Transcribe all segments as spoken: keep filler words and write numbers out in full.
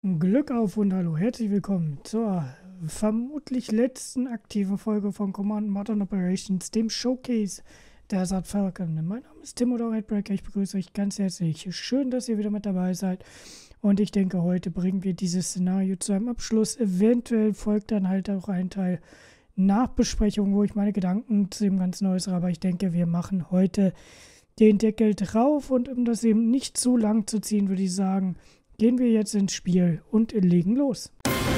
Glück auf und hallo, herzlich willkommen zur vermutlich letzten aktiven Folge von Command Modern Operations, dem Showcase der Assault Falcon. Mein Name ist Timothy Redbreaker, ich begrüße euch ganz herzlich. Schön, dass ihr wieder mit dabei seid und ich denke, heute bringen wir dieses Szenario zu einem Abschluss. Eventuell folgt dann halt auch ein Teil Nachbesprechung, wo ich meine Gedanken zu dem Ganzen äußere, aber ich denke, wir machen heute den Deckel drauf und um das eben nicht zu lang zu ziehen, würde ich sagen, gehen wir jetzt ins Spiel und legen los.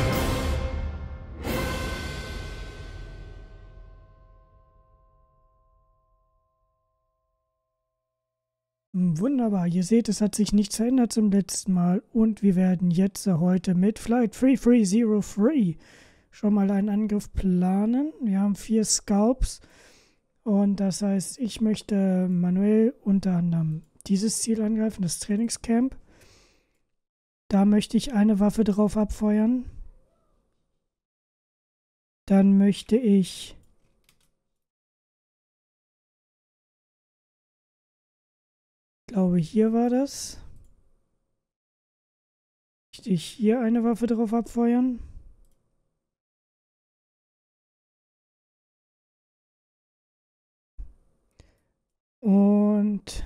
Wunderbar, ihr seht, es hat sich nichts verändert zum letzten Mal und wir werden jetzt heute mit Flight drei drei null drei schon mal einen Angriff planen. Wir haben vier Scalps und das heißt, ich möchte manuell unter anderem dieses Ziel angreifen, das Trainingscamp. Da möchte ich eine Waffe drauf abfeuern. Dann möchte ich Ich glaube, hier war das. Möchte ich hier eine Waffe drauf abfeuern? Und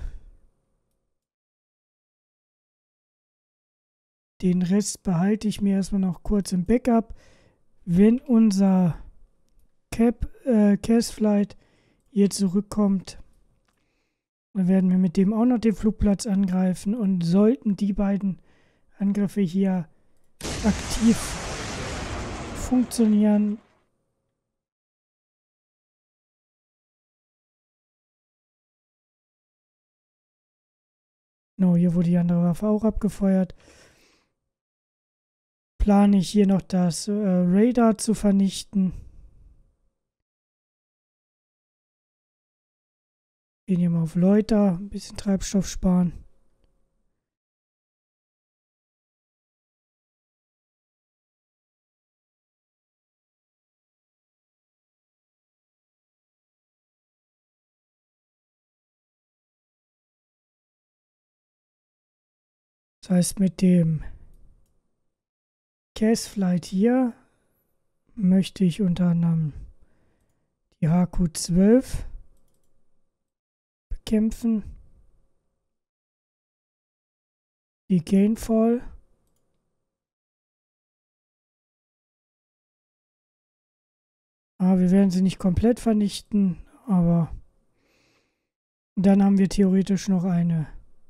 den Rest behalte ich mir erstmal noch kurz im Backup. Wenn unser Cap, äh, Casflight hier zurückkommt, dann werden wir mit dem auch noch den Flugplatz angreifen. Und sollten die beiden Angriffe hier aktiv funktionieren, no, hier wurde die andere Waffe auch abgefeuert, plane ich hier noch das äh, Radar zu vernichten. Gehen hier mal auf Läuter, ein bisschen Treibstoff sparen. Das heißt, mit dem Casflight hier möchte ich unter anderem die H Q zwölf bekämpfen, die Gainfall, aber wir werden sie nicht komplett vernichten, aber dann haben wir theoretisch noch eine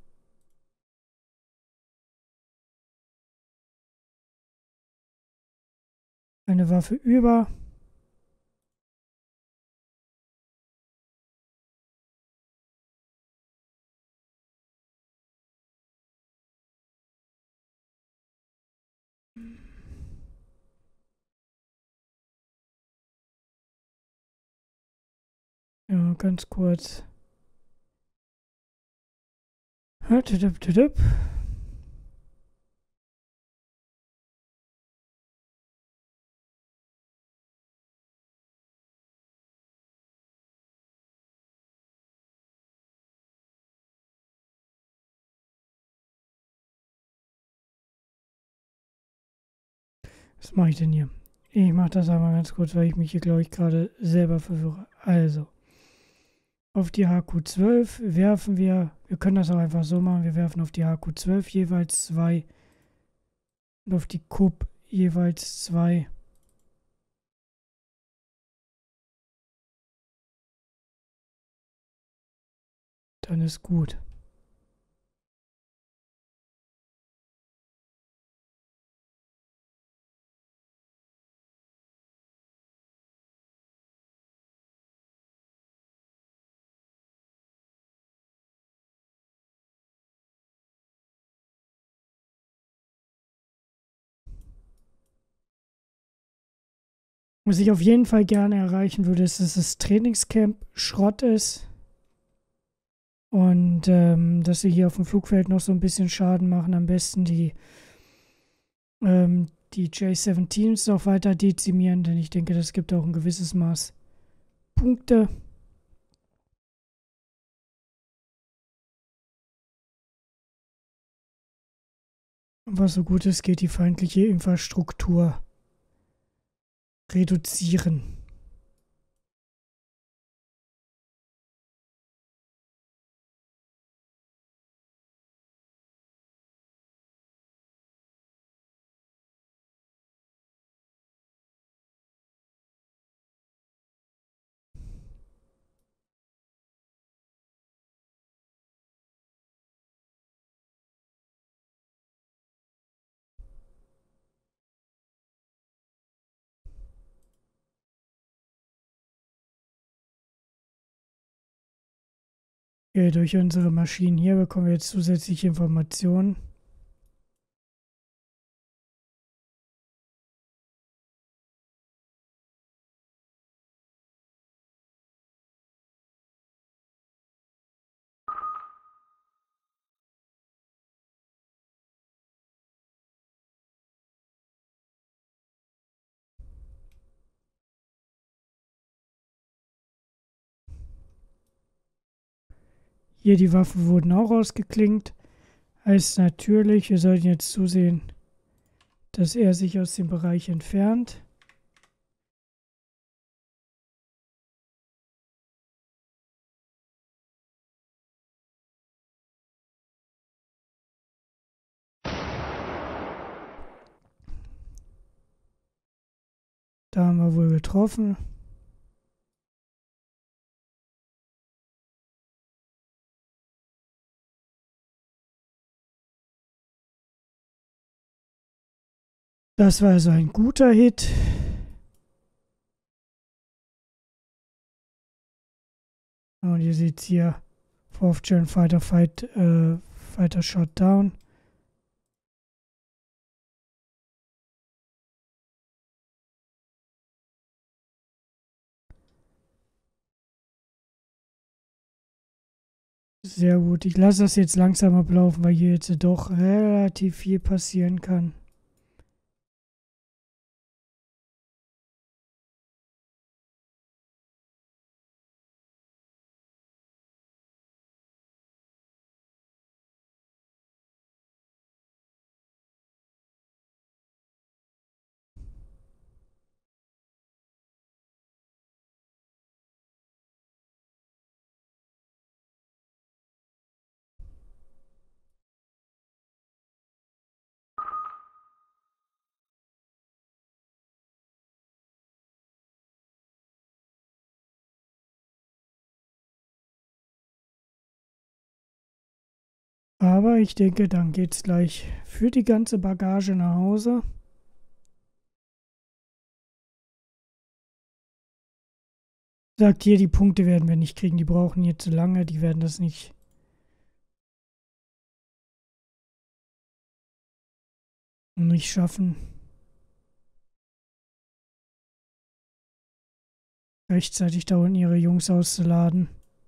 eine Waffe über. Ja, ganz kurz. Was mache ich denn hier? Ich mache das einmal ganz kurz, weil ich mich hier, glaube ich, gerade selber verwirre. Also, auf die H Q zwölf werfen wir, wir können das auch einfach so machen, wir werfen auf die H Q zwölf jeweils zwei und auf die Kup jeweils zwei. Dann ist gut. Was ich auf jeden Fall gerne erreichen würde, ist, dass das Trainingscamp Schrott ist. Und ähm, dass sie hier auf dem Flugfeld noch so ein bisschen Schaden machen. Am besten die, ähm, die J siebzehns noch weiter dezimieren, denn ich denke, das gibt auch ein gewisses Maß Punkte. was so gut es geht, die feindliche Infrastruktur reduzieren. Ja, durch unsere Maschinen hier bekommen wir jetzt zusätzliche Informationen. Hier die Waffen wurden auch ausgeklinkt. Heißt natürlich, wir sollten jetzt zusehen, dass er sich aus dem Bereich entfernt. Da haben wir wohl getroffen. Das war also ein guter Hit. Und ihr seht hier Fourth Gen Fighter Fight, äh, Fighter Shot Down. Sehr gut. Ich lasse das jetzt langsam ablaufen, weil hier jetzt doch relativ viel passieren kann. Aber ich denke, dann geht's gleich für die ganze Bagage nach Hause. Sagt hier, die Punkte werden wir nicht kriegen. Die brauchen hier zu lange. Die werden das nicht. Nicht schaffen. Rechtzeitig da unten ihre Jungs auszuladen.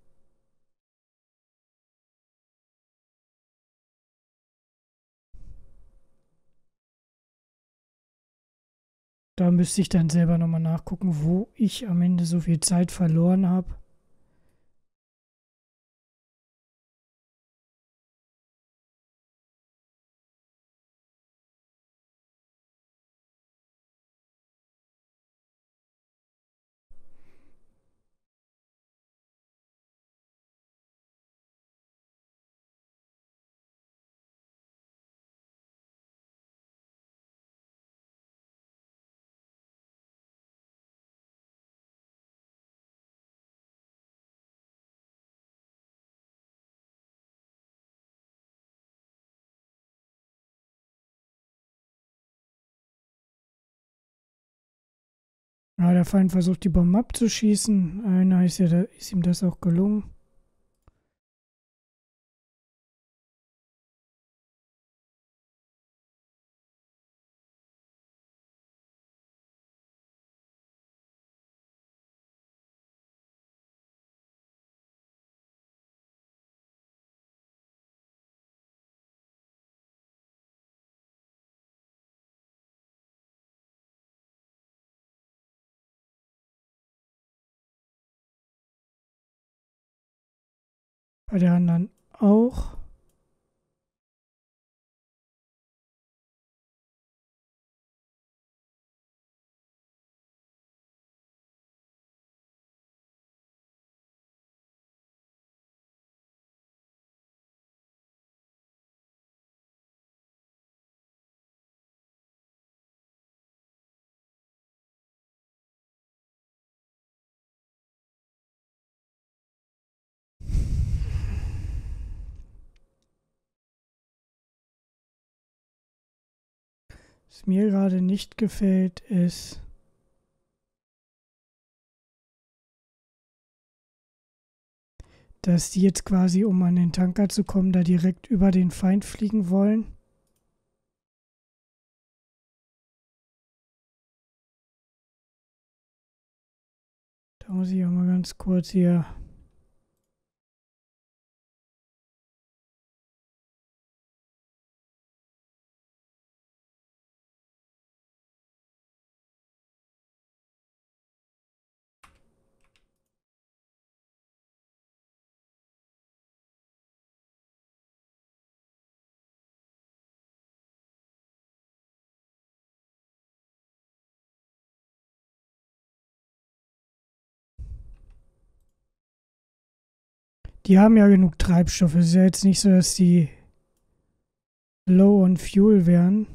Da müsste ich dann selber nochmal nachgucken, wo ich am Ende so viel Zeit verloren habe. Ja, der Feind versucht, die Bomben abzuschießen. Einer ist, ja da, ist ihm das auch gelungen. Bei der anderen auch. Was mir gerade nicht gefällt, ist, dass die jetzt quasi, um an den Tanker zu kommen, da direkt über den Feind fliegen wollen. Da muss ich auch mal ganz kurz hier. Die haben ja genug Treibstoff. Es ist ja jetzt nicht so, dass die low on Fuel wären.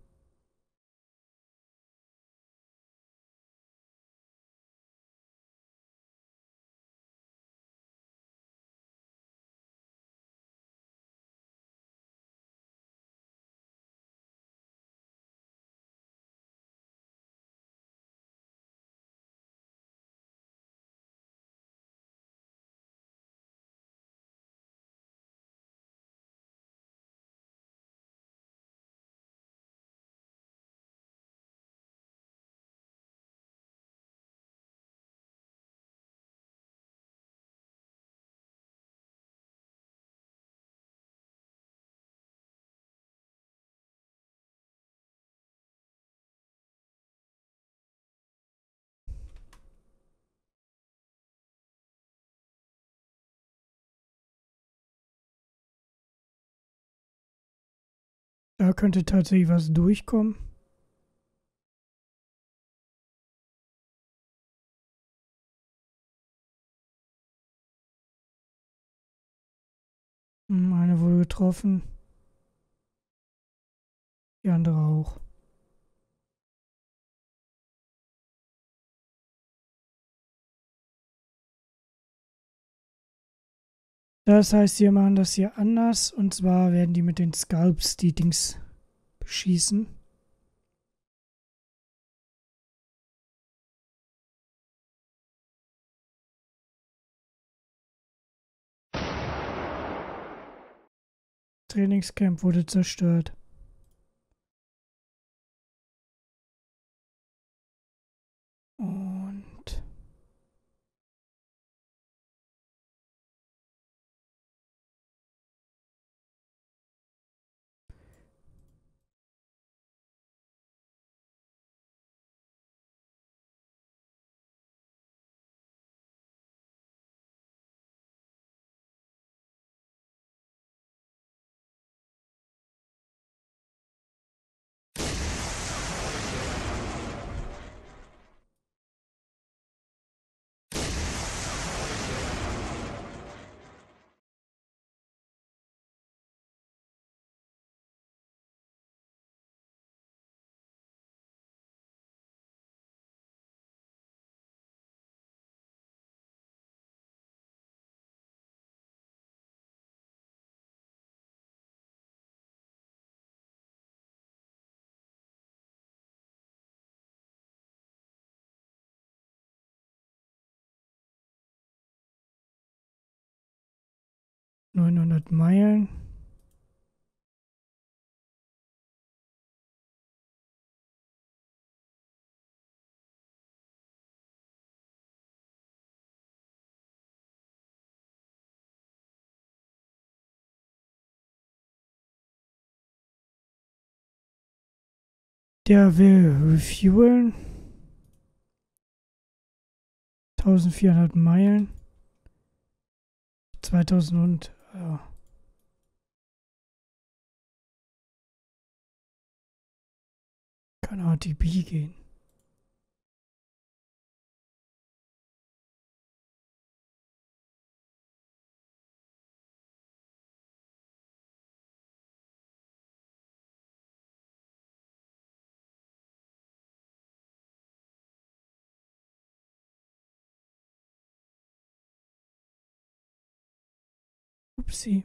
Da könnte tatsächlich was durchkommen. Hm, eine wurde getroffen. Die andere auch. Das heißt, wir machen das hier anders. Und zwar werden die mit den Scalps die Dings beschießen. Trainingscamp wurde zerstört. Und neunhundert Meilen. Der will refuelen. eintausendvierhundert Meilen. zweitausend und... Ja. Kann A T B gehen. Upsi.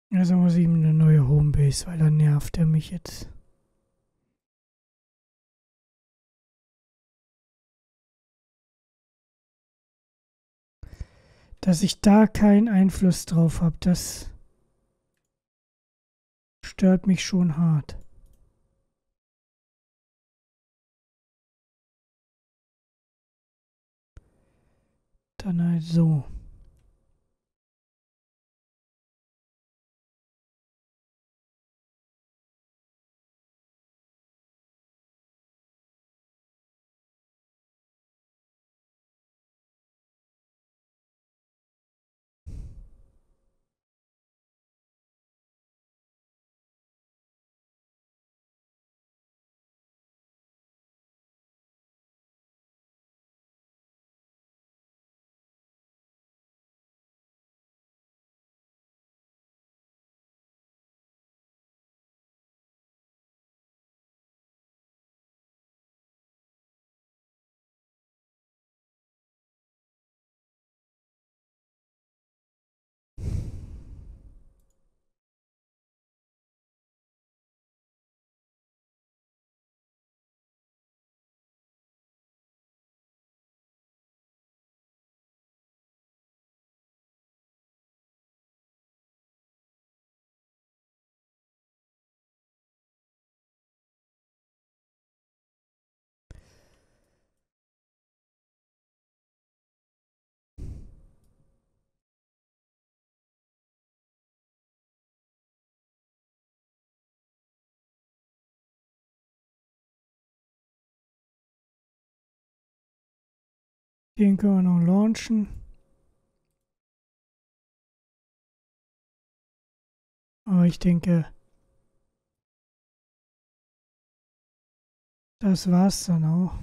Also muss ich ihm eine neue Homebase, weil dann nervt er mich jetzt. Dass ich da keinen Einfluss drauf habe, das stört mich schon hart. Dann halt so. Den können wir noch launchen. Aber ich denke, das war's dann auch.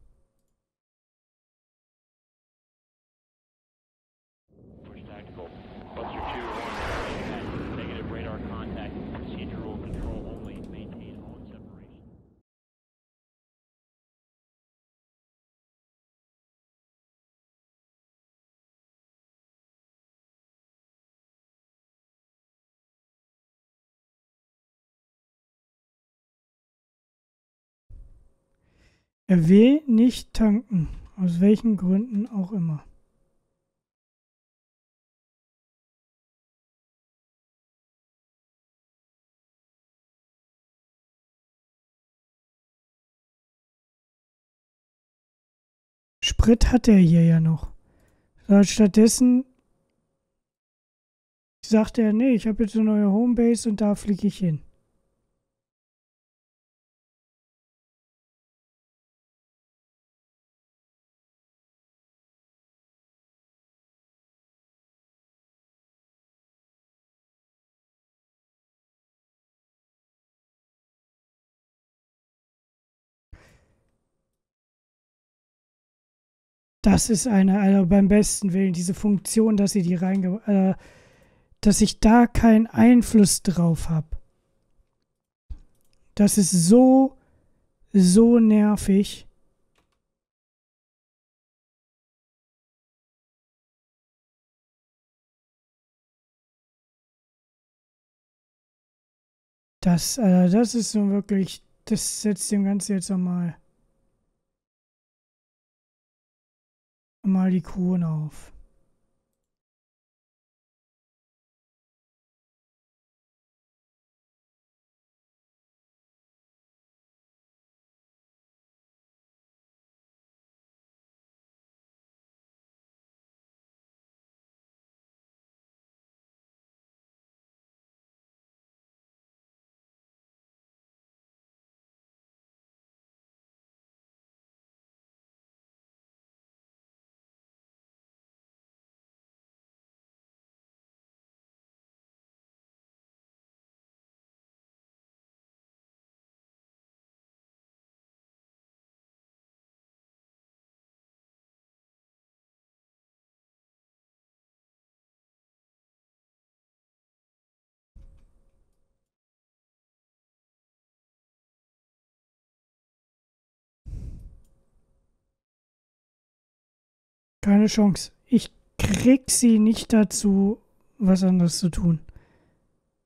Er will nicht tanken. Aus welchen Gründen auch immer. Sprit hat er hier ja noch. Stattdessen sagt er, nee, ich habe jetzt eine neue Homebase und da fliege ich hin. Das ist eine, also beim besten Willen, diese Funktion, dass sie die reinge... Äh, dass ich da keinen Einfluss drauf habe. Das ist so, so nervig. Das, äh, das ist so wirklich, das setzt dem Ganzen jetzt einmal, einmal die Krone auf. Keine Chance. Ich krieg sie nicht dazu, was anderes zu tun.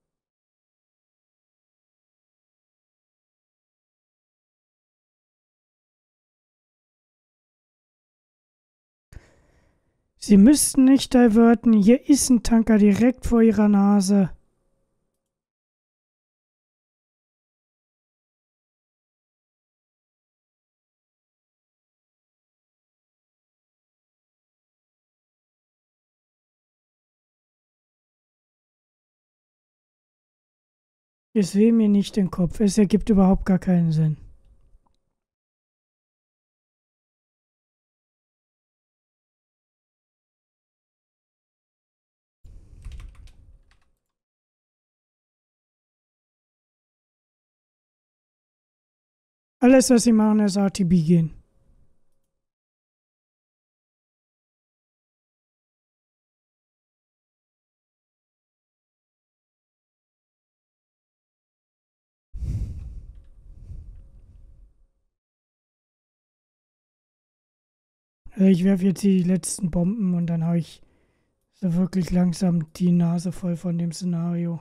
Sie müssten nicht diverten. Hier ist ein Tanker direkt vor Ihrer Nase. Es will mir nicht den Kopf. Es ergibt überhaupt gar keinen Sinn. Alles, was sie machen, ist R T B gehen. Also ich werfe jetzt die letzten Bomben und dann habe ich so wirklich langsam die Nase voll von dem Szenario.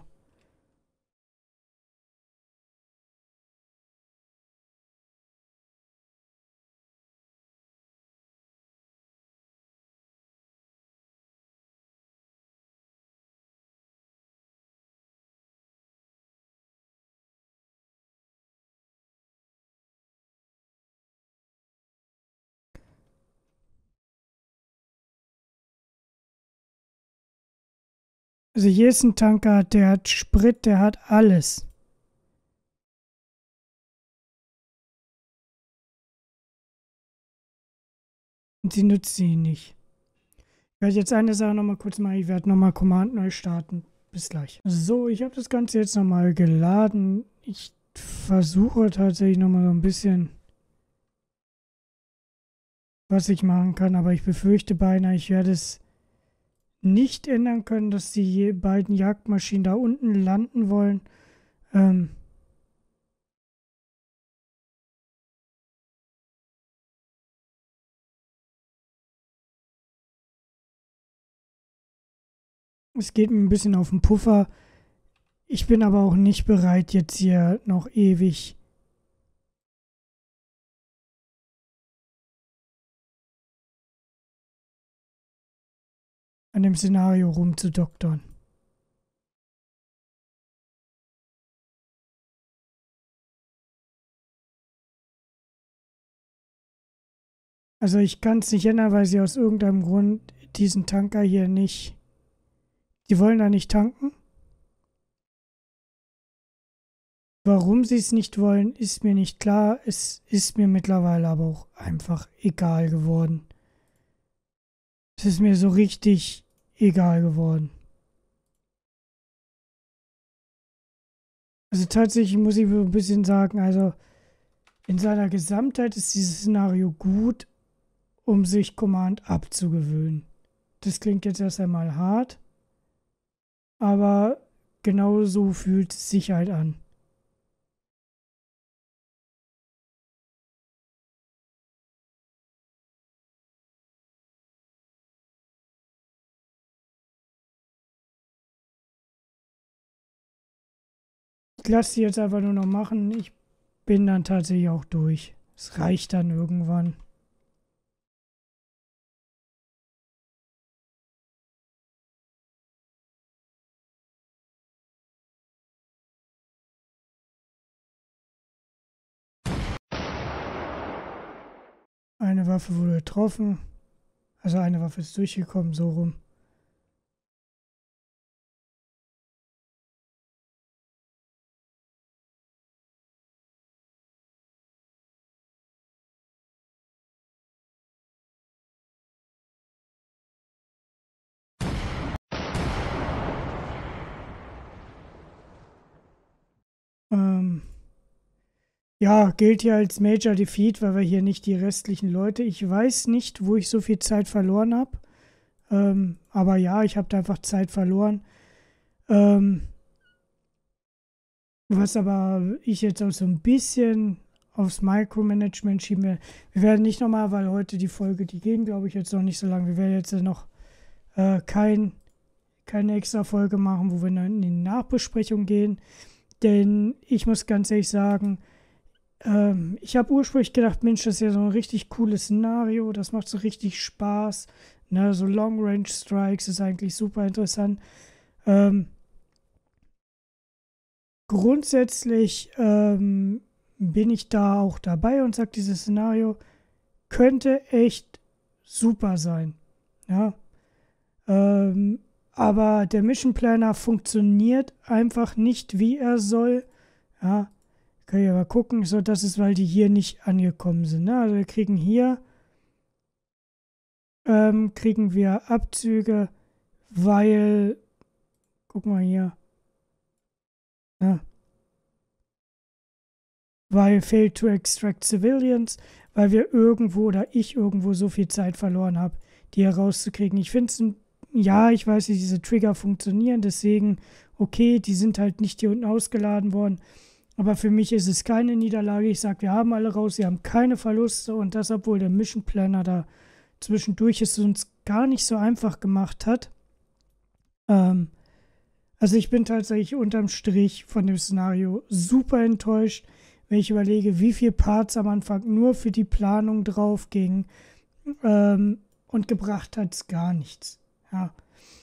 Also hier ist ein Tanker, der hat Sprit, der hat alles. Und sie nützt sie nicht. Ich werde jetzt eine Sache nochmal kurz machen. Ich werde nochmal Command neu starten. Bis gleich. So, ich habe das Ganze jetzt nochmal geladen. Ich versuche tatsächlich nochmal so ein bisschen, was ich machen kann. Aber ich befürchte beinahe, ich werde es nicht ändern können, dass die beiden Jagdmaschinen da unten landen wollen. Ähm... Es geht mir ein bisschen auf den Puffer. Ich bin aber auch nicht bereit, jetzt hier noch ewig an dem Szenario rumzudoktern. Also ich kann es nicht ändern, weil sie aus irgendeinem Grund diesen Tanker hier nicht... Die wollen da nicht tanken. Warum sie es nicht wollen, ist mir nicht klar. Es ist mir mittlerweile aber auch einfach egal geworden. Es ist mir so richtig egal geworden. Also tatsächlich muss ich ein bisschen sagen, also in seiner Gesamtheit ist dieses Szenario gut, um sich Command abzugewöhnen. Das klingt jetzt erst einmal hart, aber genau so fühlt es sich halt an. Ich lasse sie jetzt einfach nur noch machen. Ich bin dann tatsächlich auch durch. Es reicht dann irgendwann. Eine Waffe wurde getroffen. Also eine Waffe ist durchgekommen, so rum. Ähm, ja, gilt hier als Major Defeat, weil wir hier nicht die restlichen Leute... Ich weiß nicht, wo ich so viel Zeit verloren habe. Ähm, aber ja, ich habe da einfach Zeit verloren. Ähm, was aber ich jetzt auch so ein bisschen aufs Micromanagement schieben werde. Wir werden nicht nochmal, weil heute die Folge, die gehen, glaube ich, jetzt noch nicht so lange. Wir werden jetzt noch äh, kein, keine extra Folge machen, wo wir dann in die Nachbesprechung gehen. Denn ich muss ganz ehrlich sagen, ähm, ich habe ursprünglich gedacht, Mensch, das ist ja so ein richtig cooles Szenario, das macht so richtig Spaß. Ne? So Long-Range-Strikes ist eigentlich super interessant. Ähm, grundsätzlich ähm, bin ich da auch dabei und sage, dieses Szenario könnte echt super sein. Ja. Ähm, aber der Mission Planner funktioniert einfach nicht, wie er soll. Ja. Können wir mal gucken. So, das ist, weil die hier nicht angekommen sind. Ne? Also wir kriegen hier ähm, kriegen wir Abzüge, weil, guck mal hier, ja, weil failed to extract civilians, weil wir irgendwo oder ich irgendwo so viel Zeit verloren habe, die herauszukriegen. Ich finde es, ja, ich weiß, wie diese Trigger funktionieren, deswegen, okay, die sind halt nicht hier unten ausgeladen worden, aber für mich ist es keine Niederlage. Ich sage, wir haben alle raus, wir haben keine Verluste und das, obwohl der Mission Planner da zwischendurch es uns gar nicht so einfach gemacht hat. Ähm, also ich bin tatsächlich unterm Strich von dem Szenario super enttäuscht, wenn ich überlege, wie viele Parts am Anfang nur für die Planung drauf gingen ähm, und gebracht hat es gar nichts. Ja.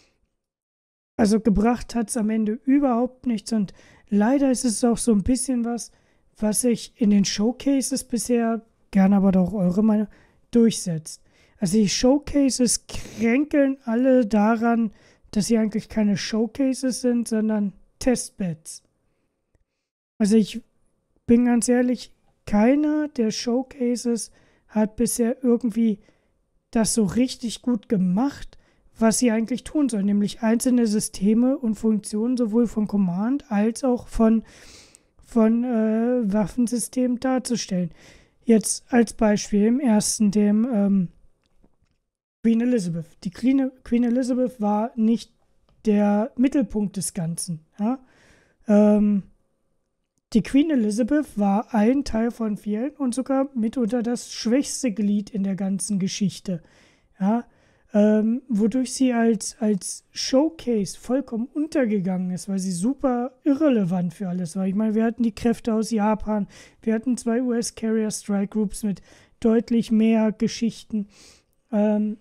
Also gebracht hat es am Ende überhaupt nichts und leider ist es auch so ein bisschen was, was sich in den Showcases bisher, gerne aber doch eure Meinung, durchsetzt. Also die Showcases kränkeln alle daran, dass sie eigentlich keine Showcases sind, sondern Testbeds. Also ich bin ganz ehrlich, keiner der Showcases hat bisher irgendwie das so richtig gut gemacht, was sie eigentlich tun sollen, nämlich einzelne Systeme und Funktionen sowohl von Command als auch von, von äh, Waffensystemen darzustellen. Jetzt als Beispiel im ersten, dem ähm, Queen Elizabeth. Die Queen, Queen Elizabeth war nicht der Mittelpunkt des Ganzen. Ja? Ähm, die Queen Elizabeth war ein Teil von vielen und sogar mitunter das schwächste Glied in der ganzen Geschichte. Ja? Ähm, wodurch sie als, als Showcase vollkommen untergegangen ist, weil sie super irrelevant für alles war. Ich meine, wir hatten die Kräfte aus Japan, wir hatten zwei U S Carrier Strike Groups mit deutlich mehr Geschichten. Ähm,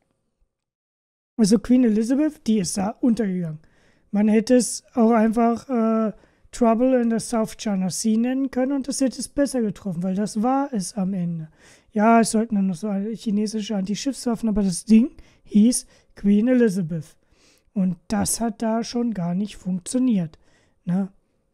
also Queen Elizabeth, die ist da untergegangen. Man hätte es auch einfach äh, Trouble in the South China Sea nennen können und das hätte es besser getroffen, weil das war es am Ende. Ja, es sollten dann noch so chinesische Antischiffswaffen, aber das Ding hieß Queen Elizabeth. Und das hat da schon gar nicht funktioniert. Ne?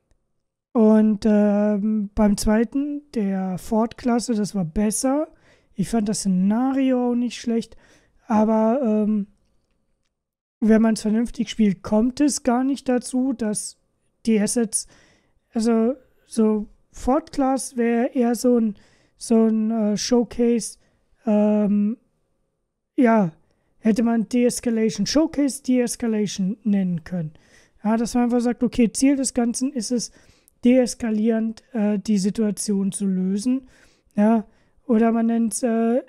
Und ähm, beim zweiten, der Ford-Klasse, das war besser. Ich fand das Szenario auch nicht schlecht, aber ähm, wenn man es vernünftig spielt, kommt es gar nicht dazu, dass die Assets, also so Ford Class wäre eher so ein, so ein äh, Showcase, ähm, ja, hätte man De-Escalation, Showcase De-Escalation nennen können. Ja, dass man einfach sagt, okay, Ziel des Ganzen ist es, deeskalierend äh, die Situation zu lösen. Ja, oder man nennt es äh,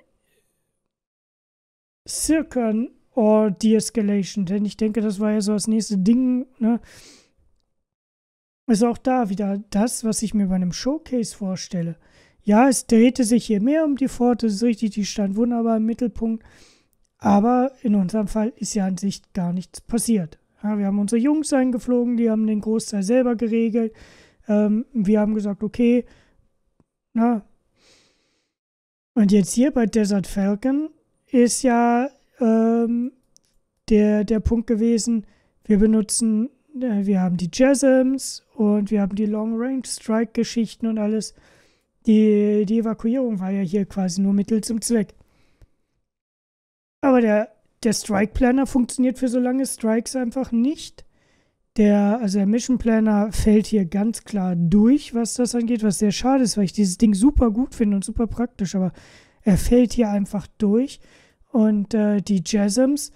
Circon or De-Escalation, denn ich denke, das war ja so das nächste Ding, ne? Ist auch da wieder das, was ich mir bei einem Showcase vorstelle. Ja, es drehte sich hier mehr um die Ford, das ist richtig, die stand wunderbar im Mittelpunkt, aber in unserem Fall ist ja an sich gar nichts passiert. Ja, wir haben unsere Jungs eingeflogen, die haben den Großteil selber geregelt. Ähm, wir haben gesagt, okay, na. Und jetzt hier bei Desert Falcon ist ja ähm, der, der Punkt gewesen, wir benutzen, äh, wir haben die Jasms und wir haben die Long-Range-Strike-Geschichten und alles. Die, die Evakuierung war ja hier quasi nur Mittel zum Zweck. Aber der, der Strike-Planner funktioniert für so lange Strikes einfach nicht. Der, also der Mission Planner fällt hier ganz klar durch, was das angeht, was sehr schade ist, weil ich dieses Ding super gut finde und super praktisch, aber er fällt hier einfach durch. Und äh, die Jasms,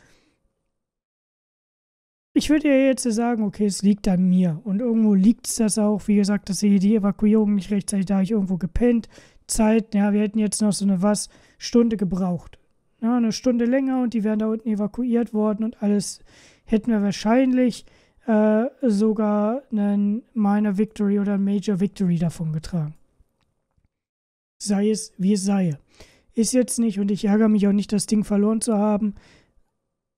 ich würde ja jetzt sagen, okay, es liegt an mir. Und irgendwo liegt es das auch. Wie gesagt, dass hier die Evakuierung nicht rechtzeitig, da habe ich irgendwo gepennt. Zeit, ja, wir hätten jetzt noch so eine was, Stunde gebraucht. Ja, eine Stunde länger und die wären da unten evakuiert worden und alles hätten wir wahrscheinlich äh, sogar einen Minor Victory oder einen Major Victory davon getragen. Sei es, wie es sei. Ist jetzt nicht und ich ärgere mich auch nicht, das Ding verloren zu haben.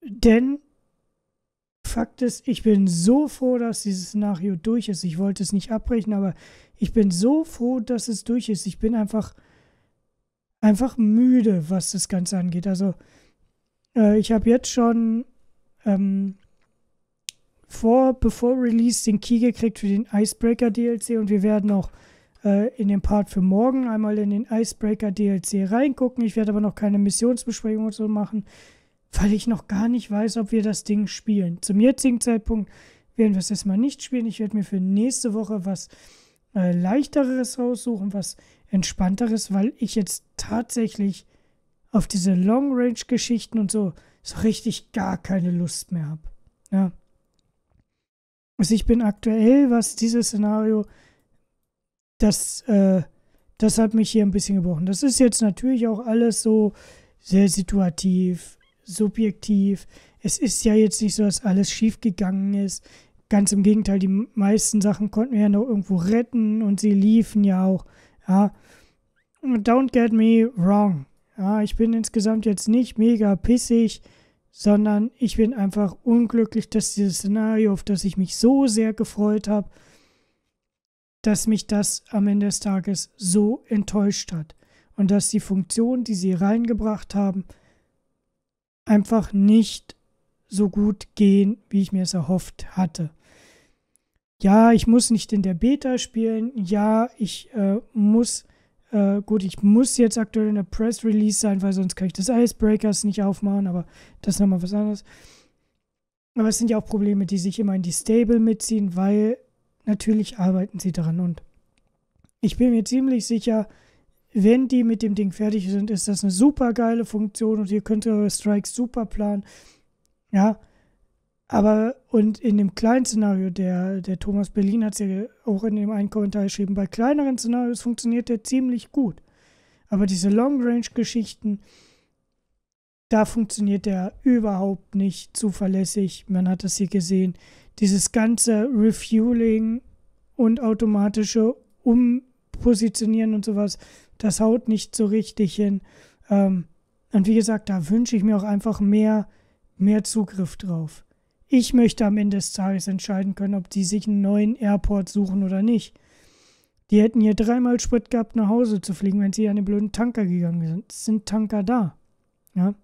Denn Fakt ist, ich bin so froh, dass dieses Szenario durch ist. Ich wollte es nicht abbrechen, aber ich bin so froh, dass es durch ist. Ich bin einfach, einfach müde, was das Ganze angeht. Also, äh, ich habe jetzt schon ähm, vor, bevor Release den Key gekriegt für den Icebreaker D L C und wir werden auch äh, in dem Part für morgen einmal in den Icebreaker D L C reingucken. Ich werde aber noch keine Missionsbesprechung und so machen, weil ich noch gar nicht weiß, ob wir das Ding spielen. Zum jetzigen Zeitpunkt werden wir es erstmal nicht spielen. Ich werde mir für nächste Woche was äh, Leichteres raussuchen, was Entspannteres, weil ich jetzt tatsächlich auf diese Long-Range-Geschichten und so so richtig gar keine Lust mehr habe. Ja. Also ich bin aktuell, was dieses Szenario, das, äh, das hat mich hier ein bisschen gebrochen. Das ist jetzt natürlich auch alles so sehr situativ, subjektiv. Es ist ja jetzt nicht so, dass alles schief gegangen ist. Ganz im Gegenteil, die meisten Sachen konnten wir ja noch irgendwo retten und sie liefen ja auch. Ja. Don't get me wrong. Ja, ich bin insgesamt jetzt nicht mega pissig, sondern ich bin einfach unglücklich, dass dieses Szenario, auf das ich mich so sehr gefreut habe, dass mich das am Ende des Tages so enttäuscht hat. Und dass die Funktionen, die sie reingebracht haben, einfach nicht so gut gehen, wie ich mir es erhofft hatte. Ja, ich muss nicht in der Beta spielen. Ja, ich äh, muss, äh, gut, ich muss jetzt aktuell in der Press Release sein, weil sonst kann ich das Icebreakers nicht aufmachen, aber das ist nochmal was anderes. Aber es sind ja auch Probleme, die sich immer in die Stable mitziehen, weil natürlich arbeiten sie daran. Und ich bin mir ziemlich sicher, wenn die mit dem Ding fertig sind, ist das eine super geile Funktion und ihr könnt eure Strikes super planen. Ja, aber und in dem kleinen Szenario, der, der Thomas Berlin hat es ja auch in dem einen Kommentar geschrieben, bei kleineren Szenarios funktioniert der ziemlich gut. Aber diese Long-Range-Geschichten, da funktioniert der überhaupt nicht zuverlässig. Man hat das hier gesehen. Dieses ganze Refueling und automatische Umpositionieren und sowas, das haut nicht so richtig hin. Ähm, und wie gesagt, da wünsche ich mir auch einfach mehr, mehr Zugriff drauf. Ich möchte am Ende des Tages entscheiden können, ob die sich einen neuen Airport suchen oder nicht. Die hätten hier dreimal Sprit gehabt, nach Hause zu fliegen, wenn sie an den blöden Tanker gegangen sind. Es sind Tanker da. Ja.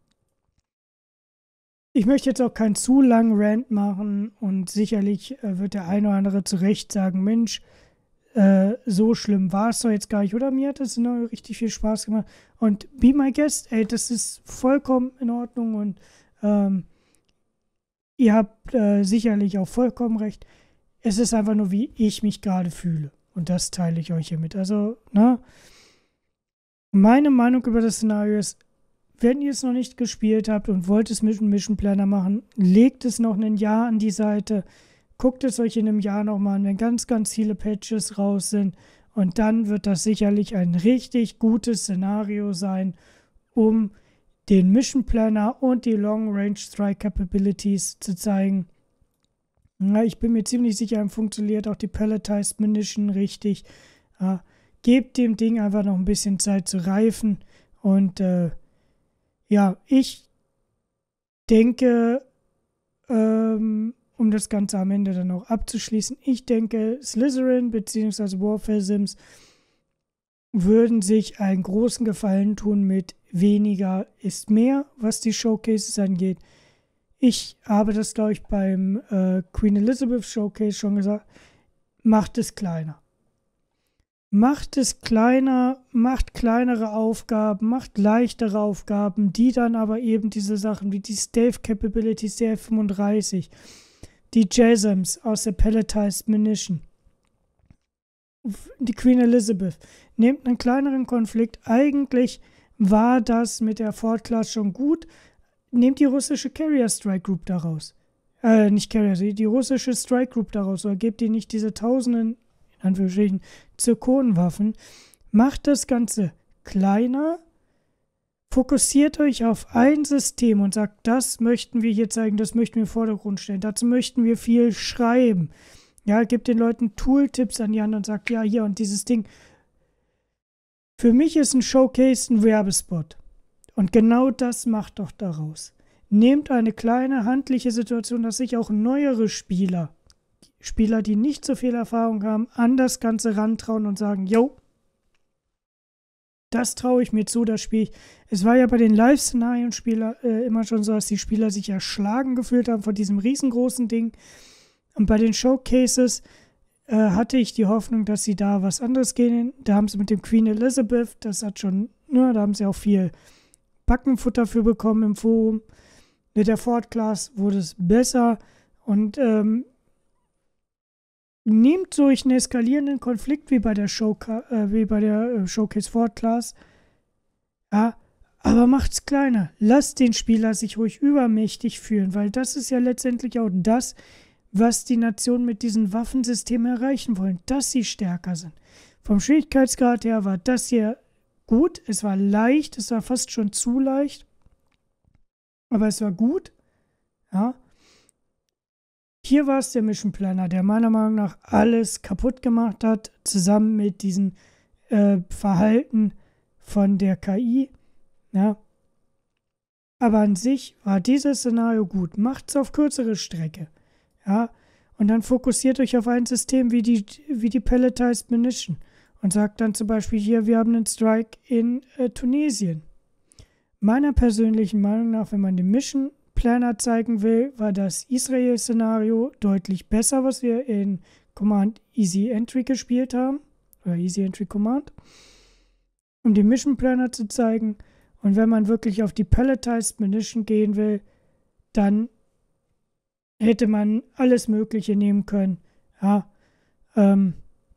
Ich möchte jetzt auch keinen zu langen Rant machen und sicherlich äh, wird der eine oder andere zu Recht sagen, Mensch, äh, so schlimm war es doch jetzt gar nicht. Oder mir hat das noch richtig viel Spaß gemacht. Und be my guest, ey, das ist vollkommen in Ordnung und ähm, ihr habt äh, sicherlich auch vollkommen recht. Es ist einfach nur, wie ich mich gerade fühle. Und das teile ich euch hier mit. Also, ne? Meine Meinung über das Szenario ist, wenn ihr es noch nicht gespielt habt und wollt es mit einem Mission Planner machen, legt es noch ein Jahr an die Seite, guckt es euch in einem Jahr nochmal an, wenn ganz, ganz viele Patches raus sind und dann wird das sicherlich ein richtig gutes Szenario sein, um den Mission Planner und die Long Range Strike Capabilities zu zeigen. Ja, ich bin mir ziemlich sicher, funktioniert auch die Palletized Munition richtig. Ja, gebt dem Ding einfach noch ein bisschen Zeit zu reifen und äh, ja, ich denke, ähm, um das Ganze am Ende dann auch abzuschließen, ich denke, Slytherin bzw. Warfare Sims würden sich einen großen Gefallen tun mit weniger ist mehr, was die Showcases angeht. Ich habe das, glaube ich, beim äh, Queen Elizabeth Showcase schon gesagt, macht es kleiner. Macht es kleiner, macht kleinere Aufgaben, macht leichtere Aufgaben, die dann aber eben diese Sachen wie die Stealth Capabilities der F fünfunddreißig, die Jasms aus der Palletized Munition, die Queen Elizabeth, nehmt einen kleineren Konflikt. Eigentlich war das mit der Ford Class schon gut. Nehmt die russische Carrier Strike Group daraus. Äh, nicht Carrier, die russische Strike Group daraus. Oder gebt ihr nicht diese tausenden, in Anführungsstrichen, Zirkonenwaffen. Macht das Ganze kleiner. Fokussiert euch auf ein System und sagt, das möchten wir hier zeigen, das möchten wir im Vordergrund stellen. Dazu möchten wir viel schreiben. Ja, gebt den Leuten Tooltips an die Hand und sagt, ja, hier und dieses Ding. Für mich ist ein Showcase ein Werbespot. Und genau das macht doch daraus. nehmt eine kleine handliche Situation, dass sich auch neuere Spieler, Spieler, die nicht so viel Erfahrung haben, an das Ganze rantrauen und sagen, yo, das traue ich mir zu, das Spiel ich. Es war ja bei den Live-Szenarien Spieler äh, immer schon so, dass die Spieler sich erschlagen gefühlt haben von diesem riesengroßen Ding. Und bei den Showcases äh, hatte ich die Hoffnung, dass sie da was anderes gehen. Da haben sie mit dem Queen Elizabeth, das hat schon, ne, da haben sie auch viel Backenfutter für bekommen im Forum. Mit der Ford Class wurde es besser und ähm, nehmt solch einen eskalierenden Konflikt wie bei der, Showca äh, wie bei der äh, Showcase Ford Class, ja, aber macht's kleiner. Lasst den Spieler sich ruhig übermächtig fühlen, weil das ist ja letztendlich auch das, was die Nationen mit diesen Waffensystemen erreichen wollen, dass sie stärker sind. Vom Schwierigkeitsgrad her war das hier gut, es war leicht, es war fast schon zu leicht, aber es war gut, ja. Hier war es der Mission Planner, der meiner Meinung nach alles kaputt gemacht hat, zusammen mit diesem äh, Verhalten von der K I. Ja. Aber an sich war dieses Szenario gut. Macht es auf kürzere Strecke. Ja. Und dann fokussiert euch auf ein System wie die, wie die Pelletized Munition und sagt dann zum Beispiel hier, wir haben einen Strike in äh, Tunesien. Meiner persönlichen Meinung nach, wenn man den Mission Planner zeigen will, war das Israel-Szenario deutlich besser, was wir in Command Easy Entry gespielt haben, oder Easy Entry Command, um den Mission Planner zu zeigen. Und wenn man wirklich auf die Pelletized Munition gehen will, dann hätte man alles Mögliche nehmen können. Ja, ähm,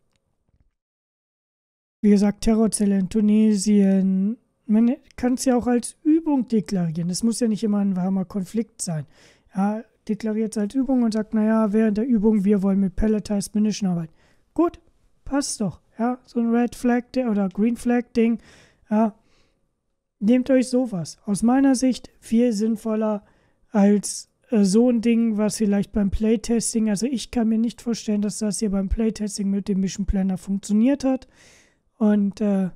wie gesagt, Terrorzelle in Tunesien. Man kann es ja auch als Übung deklarieren. Es muss ja nicht immer ein warmer Konflikt sein. Ja, deklariert es als Übung und sagt, naja, während der Übung, wir wollen mit Pelletized Munition arbeiten. Gut, passt doch. Ja, so ein Red Flag oder Green Flag Ding. Ja, nehmt euch sowas. Aus meiner Sicht viel sinnvoller als äh, so ein Ding, was vielleicht beim Playtesting, also ich kann mir nicht vorstellen, dass das hier beim Playtesting mit dem Mission Planner funktioniert hat. Und äh,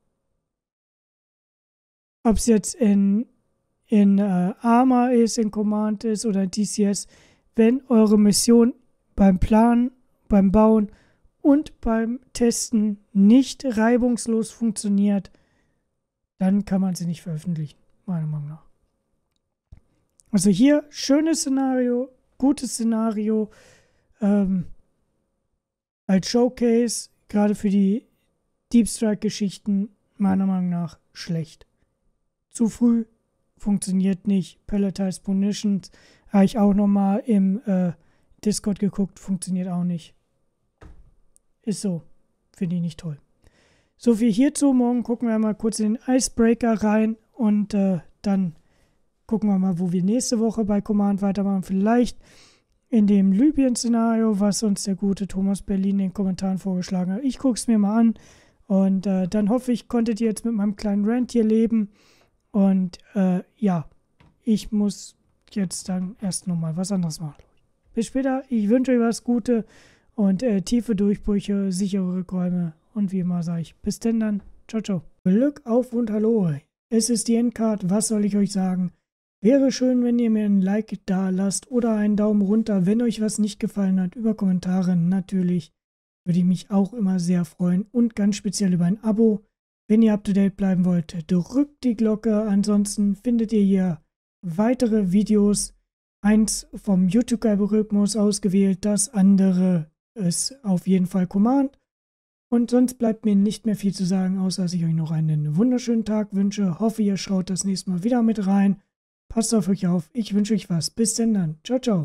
ob es jetzt in, in äh, Arma ist, in Command ist oder in D C S, wenn eure Mission beim Planen, beim Bauen und beim Testen nicht reibungslos funktioniert, dann kann man sie nicht veröffentlichen, meiner Meinung nach. Also hier, schönes Szenario, gutes Szenario, ähm, als Showcase, gerade für die Deep Strike-Geschichten, meiner Meinung nach schlecht. Zu früh, funktioniert nicht. Pelletized Munitions habe ich auch nochmal im äh, Discord geguckt, funktioniert auch nicht. Ist so, finde ich nicht toll. So viel hierzu, morgen gucken wir mal kurz in den Icebreaker rein und äh, dann gucken wir mal, wo wir nächste Woche bei Command weitermachen. Vielleicht in dem Libyen-Szenario, was uns der gute Thomas Berlin in den Kommentaren vorgeschlagen hat. Ich gucke es mir mal an und äh, dann hoffe ich, konntet ihr jetzt mit meinem kleinen Rant hier leben. Und äh, ja, ich muss jetzt dann erst nochmal was anderes machen. Bis später, ich wünsche euch was Gutes und äh, tiefe Durchbrüche, sichere Rückräume und wie immer sage ich, bis denn dann, ciao, ciao. Glück auf und hallo, es ist die Endcard, was soll ich euch sagen? Wäre schön, wenn ihr mir ein Like da lasst oder einen Daumen runter, wenn euch was nicht gefallen hat, über Kommentare natürlich, würde ich mich auch immer sehr freuen und ganz speziell über ein Abo. Wenn ihr up-to-date bleiben wollt, drückt die Glocke. Ansonsten findet ihr hier weitere Videos. Eins vom YouTube-Algorithmus ausgewählt, das andere ist auf jeden Fall Command. Und sonst bleibt mir nicht mehr viel zu sagen, außer dass ich euch noch einen wunderschönen Tag wünsche. Hoffe, ihr schaut das nächste Mal wieder mit rein. Passt auf euch auf. Ich wünsche euch was. Bis denn dann. Ciao, ciao.